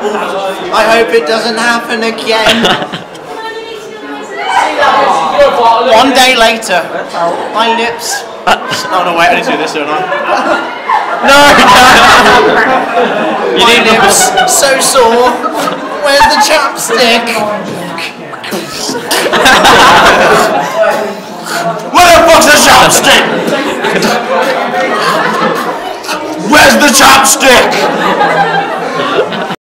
I hope it doesn't happen again. One day later, my lips. Oh no, wait, I need to do this, don't I? No! My lips so sore. Where's the chapstick? Where the fuck's the chopstick? Where's the chopstick?